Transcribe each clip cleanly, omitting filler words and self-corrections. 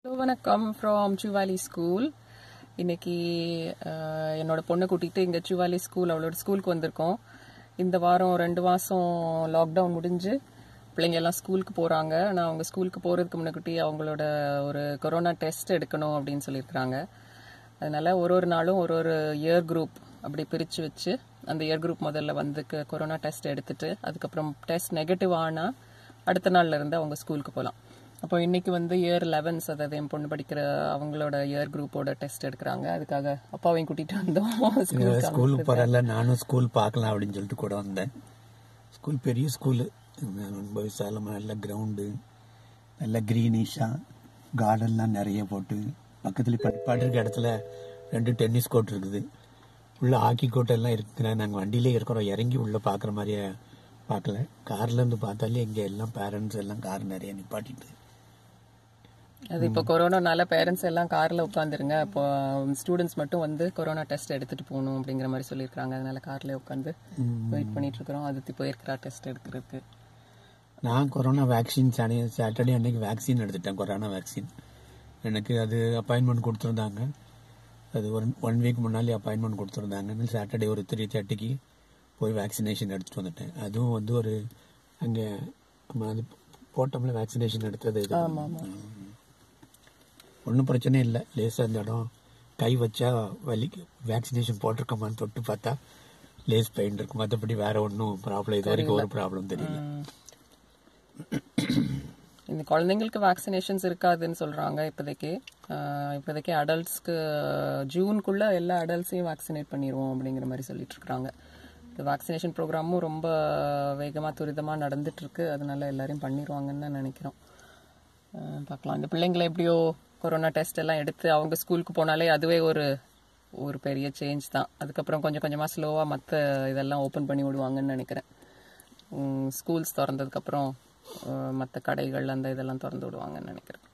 Hello, வணக்கம் from Chuvali School. இன்னைக்கு என்னோட பொண்ணை கூட்டிகிட்டு இங்கே Chuvali School அவளோட ஸ்கூலுக்கு வந்திருக்கோம். இந்த வாரம் 2 மாதம் லாக்டவுன் முடிஞ்சு பிள்ளைங்க எல்லாம் ஸ்கூலுக்கு போகிறாங்க. ஆனால் அவங்க ஸ்கூலுக்கு போகிறதுக்கு முன்னாடி அவங்களோட ஒரு கொரோனா டெஸ்ட் எடுக்கணும் அப்படின்னு சொல்லியிருக்கிறாங்க. அதனால் ஒரு நாளும் ஒரு இயர் குரூப் அப்படி பிரித்து வச்சு அந்த இயர் குரூப் முதல்ல வந்து கொரோனா டெஸ்ட் எடுத்துட்டு அதுக்கப்புறம் டெஸ்ட் நெகட்டிவ் ஆனால் அடுத்த நாள்ல இருந்து அவங்க ஸ்கூலுக்கு போகலாம். அப்போ இன்னைக்கு வந்து இயர் 11 அதாவது என் பொண்ணு படிக்கிற அவங்களோட இயர் குரூப்போட டெஸ்ட் எடுக்கிறாங்க. அதுக்காக அப்பாவையும் கூட்டிட்டு வந்தோம். ஸ்கூலுக்கு போறல நானும் ஸ்கூல் பார்க்கலாம் அப்படின்னு சொல்லிட்டு கூட வந்தேன். ஸ்கூல் பெரிய ஸ்கூலு, ரொம்ப விசாலமாக, நல்ல கிரவுண்டு, நல்ல க்ரீனிஷா, கார்டன்லாம் நிறைய போட்டு பக்கத்துல பாட்டுருக்க இடத்துல 2 டென்னிஸ் கோர்ட் இருக்குது, உள்ள ஹாக்கி கோர்ட் எல்லாம் இருக்குதுன்னா நாங்கள் வண்டியிலே இருக்கிறோம். இறங்கி உள்ள பார்க்குற மாதிரியே பார்க்கல. கார்ல இருந்து பார்த்தாலே இங்கே எல்லாம் பேரண்ட்ஸ் எல்லாம் கார் நிறைய நிப்பாட்டிட்டு. அது இப்போ கொரோனானால பேரண்ட்ஸ் எல்லாம் கார்ல உட்காந்துருங்க, இப்போ ஸ்டூடெண்ட்ஸ் மட்டும் வந்து கொரோனா டெஸ்ட் எடுத்துட்டு போகணும் அப்படிங்கிற மாதிரி சொல்லியிருக்காங்க. அதனால கார்ல உட்காந்து வெயிட் பண்ணிட்டு இருக்கிறோம். அதுக்கு போயிருக்கிறா டெஸ்ட் எடுக்கிறதுக்கு. நான் கொரோனா வேக்சின் சாட்டர்டே அன்னைக்கு வேக்சின் எடுத்துட்டேன், கொரோனா வேக்சின். எனக்கு அது அப்பாயின்மெண்ட் கொடுத்துருந்தாங்க. அது ஒரு 1 வீக் முன்னாலே அப்பாயின்மெண்ட் கொடுத்துருந்தாங்க. சாட்டர்டே ஒரு 3:30க்கு போய் வேக்சினேஷன் எடுத்துட்டு வந்துட்டேன். அதுவும் வந்து ஒரு அங்கே அது போட்டோம்ல வேக்சினேஷன் எடுத்தது. ஒன்றும் பிரச்சனை இல்லை. லேசாக அந்த இடம் கை வச்சா வலி, வேக்சினேஷன் போட்டிருக்கோமான்னு தொட்டு பார்த்தா லேஸ் பெயின் இருக்கு. மற்றபடி வேற ஒன்றும் ப்ராப்ளம் இது வரைக்கும் ஒரு ப்ராப்ளம் தெரியல. இந்த குழந்தைங்களுக்கு வேக்சினேஷன்ஸ் இருக்காதுன்னு சொல்றாங்க. இப்போதைக்கு அடல்ட்ஸ்க்கு ஜூனுக்குள்ள எல்லா அடல்ட்ஸையும் வேக்சினேட் பண்ணிடுவோம் அப்படிங்கிற மாதிரி சொல்லிட்டு இருக்காங்க. இந்த வேக்சினேஷன் ப்ரோக்ராமும் ரொம்ப வேகமாக துரிதமாக நடந்துட்டு இருக்கு. அதனால எல்லாரையும் பண்ணிடுவாங்கன்னு தான் நினைக்கிறோம். பார்க்கலாம். இந்த பிள்ளைங்களை எப்படியோ கொரோனா டெஸ்ட் எல்லாம் எடுத்து அவங்க ஸ்கூலுக்கு போனாலே அதுவே ஒரு பெரிய சேஞ்ச் தான். அதுக்கப்புறம் கொஞ்சம் கொஞ்சமாக ஸ்லோவாக மற்ற இதெல்லாம் ஓப்பன் பண்ணி விடுவாங்கன்னு நினைக்கிறேன். ஸ்கூல்ஸ் திறந்ததுக்கப்புறம் மற்ற கடைகள் அந்த இதெல்லாம் திறந்து விடுவாங்கன்னு நினைக்கிறேன்.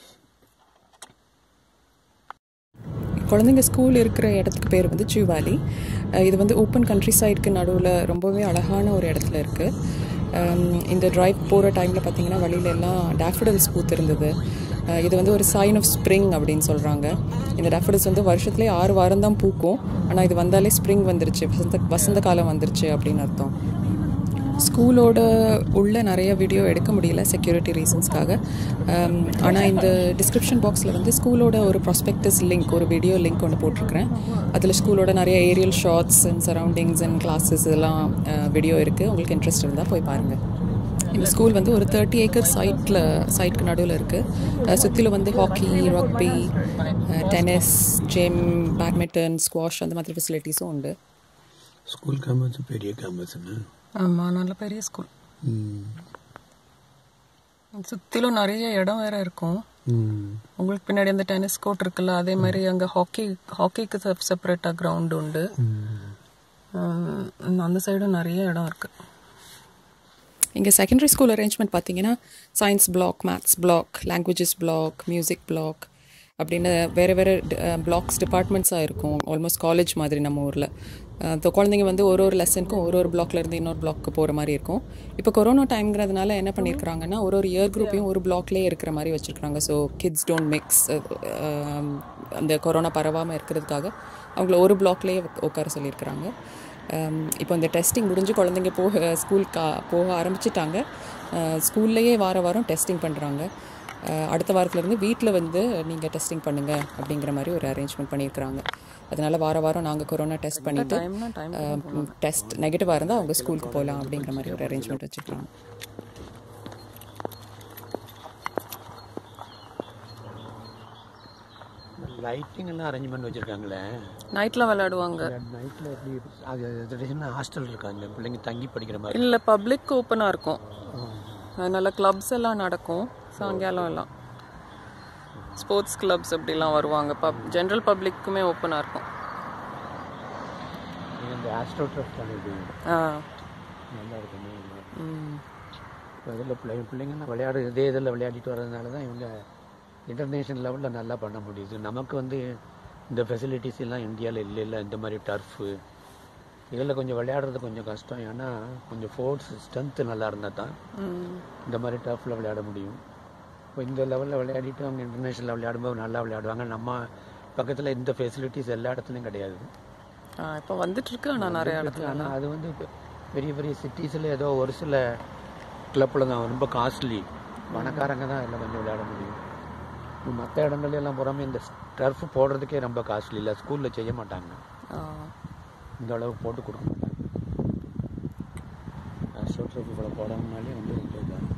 குழந்தைங்க ஸ்கூல் இருக்கிற இடத்துக்கு பேர் வந்து சிவாலி. இது வந்து ஓப்பன் கண்ட்ரி சைடுக்கு நடுவில் ரொம்பவே அழகான ஒரு இடத்துல இருக்குது. இந்த ட்ரைவ் போகிற டைமில் பார்த்தீங்கன்னா வழியில எல்லாம் டேஃபடில்ஸ் பூத்திருந்தது. இது வந்து ஒரு சைன் ஆஃப் ஸ்ப்ரிங் அப்படின்னு சொல்கிறாங்க. இந்த டேஃபடில்ஸ் வந்து வருஷத்துலேயே 6 வாரம் தான் பூக்கும். ஆனால் இது வந்தாலே ஸ்ப்ரிங் வந்துருச்சு, வசந்த காலம் வந்துருச்சு அப்படின்னு அர்த்தம். ஸ்கூலோட உள்ள நிறைய வீடியோ எடுக்க முடியல செக்யூரிட்டி ரீசன்ஸ்க்காக. ஆனால் இந்த டிஸ்கிரிப்ஷன் பாக்ஸில் வந்து ஸ்கூலோட ஒரு ப்ராஸ்பெக்டஸ் லிங்க், ஒரு வீடியோ லிங்க் ஒன்று போட்டிருக்கிறேன். அதில் ஸ்கூலோட நிறைய aerial shots and surroundings and classes இதெல்லாம் வீடியோ இருக்குது. உங்களுக்கு இன்ட்ரெஸ்ட் இருந்தால் போய் பாருங்கள். இந்த ஸ்கூல் வந்து ஒரு 30 ஏக்கர் சைட்டுக்கு நடுவில் இருக்குது. சுற்றிலும் வந்து hockey, rugby, tennis, gym, badminton, squash அந்த மாதிரி ஃபெசிலிட்டிஸும் உண்டு. ஸ்கூல் கேம்பஸ் பெரிய கேம்பஸ்ன்னு. ஆமாம், நல்ல பெரிய ஸ்கூல். சுற்றிலும் நிறைய இடம் வேற இருக்கும். உங்களுக்கு பின்னாடி அந்த டென்னிஸ் கோர்ட் இருக்குல்ல, அதே மாதிரி அங்கே ஹாக்கிக்கு செப்பரேட்டாக கிரவுண்ட் உண்டு. அந்த சைடும் நிறைய இடம் இருக்கு. இங்கே செகண்டரி ஸ்கூல் அரேஞ்ச்மெண்ட் பார்த்தீங்கன்னா science block, maths block, languages block, music block அப்படின்னு வேறு பிளாக்ஸ் டிபார்ட்மெண்ட்ஸாக இருக்கும். ஆல்மோஸ்ட் காலேஜ் மாதிரி நம்ம ஊரில். குழந்தைங்க வந்து ஒரு லெசனுக்கும் ஒரு பிளாக்லேருந்து இன்னொரு பிளாக்கு போகிற மாதிரி இருக்கும். இப்போ கொரோனா டைம்ங்கிறதுனால என்ன பண்ணியிருக்கிறாங்கன்னா ஒரு இயர் குரூப்பையும் ஒரு பிளாக்லேயே இருக்கிற மாதிரி வச்சுருக்காங்க. ஸோ கிட்ஸ் டோன்ட் மிக்ஸ், அந்த கொரோனா பரவாமல் இருக்கிறதுக்காக அவங்கள ஒரு பிளாக்லேயே உட்கார சொல்லியிருக்கிறாங்க. இப்போ இந்த டெஸ்டிங் முடிஞ்சு குழந்தைங்க போக ஆரம்பிச்சிட்டாங்க. ஸ்கூல்லையே வாரம் டெஸ்டிங் பண்ணுறாங்க. அடுத்த வாரத்துலேருந்து வீட்டில் வந்து நீங்கள் டெஸ்டிங் பண்ணுங்கள் அப்படிங்கிற மாதிரி ஒரு அரேஞ்ச்மெண்ட் பண்ணியிருக்கிறாங்க. அதனால் வாரம் நாங்கள் கொரோனா டெஸ்ட் பண்ணிவிட்டு டெஸ்ட் நெகட்டிவாக இருந்தால் அவங்க ஸ்கூலுக்கு போகலாம் அப்படிங்கிற மாதிரி ஒரு அரேஞ்ச்மெண்ட் வச்சுருக்காங்க. லைட்டிங் எல்லாம் அரேஞ்ச்மெண்ட் வச்சிருக்காங்களே, நைட்டில் விளையாடுவாங்க. நைட்டில் எப்படி அது ஹாஸ்டல் இருக்காங்க, பிள்ளைங்க தங்கி படிக்கிற மாதிரி இல்லை, பப்ளிக் ஓப்பனாக இருக்கும். அதனால கிளப்ஸ் எல்லாம் நடக்கும். சாயங்காலம் எல்லாம் ஸ்போர்ட்ஸ் கிளப்ஸ் அப்படிலாம் வருவாங்க. ஜென்ரல் பப்ளிக்குமே ஓப்பனாக இருக்கும். இந்த ஆஸ்ட்ரோட்ரஃப் நல்லா இருக்குமே. இதில் பிள்ளைங்கள்லாம் இதே இதில் விளையாடிட்டு வர்றதுனால தான் இவங்க இன்டர்நேஷ்னல் லெவலில் நல்லா பண்ண முடியுது. நமக்கு வந்து இந்த ஃபெசிலிட்டிஸ் எல்லாம் இந்தியாவில் இல்லை. இந்த மாதிரி டர்ஃபு இதில் கொஞ்சம் விளையாடுறது கொஞ்சம் கஷ்டம். ஏன்னா கொஞ்சம் ஃபோர்ஸ் ஸ்ட்ரென்த்து நல்லா இருந்தால் தான் இந்த மாதிரி டர்ஃபில் விளையாட முடியும். இப்போ இந்த லெவலில் விளையாடிட்டு அவங்க இன்டர்நேஷ்னல் விளையாடும்போது நல்லா விளையாடுவாங்க. நம்ம பக்கத்தில் இந்த ஃபெசிலிட்டிஸ் எல்லா இடத்துலையும் கிடையாது. இப்போ வந்துட்டுருக்கு ஆனால் நிறைய இடத்துல. ஆனால் அது வந்து இப்போ பெரிய பெரிய சிட்டிஸில் ஏதோ ஒரு சில கிளப்பில் தான் ரொம்ப காஸ்ட்லி, பணக்காரங்க தான் எல்லாம் கொஞ்சம் விளையாட முடியும். மற்ற இடங்கள்ல எல்லாம் போகாமல் இந்த டர்ஃப் போடுறதுக்கே ரொம்ப காஸ்ட்லி இல்லை, ஸ்கூலில் செய்ய மாட்டாங்க, இந்த அளவுக்கு போட்டு கொடுக்க மாட்டாங்க. அஷோ ட்ரஃப் போடணும்னாலே வந்து ரொம்ப இதாக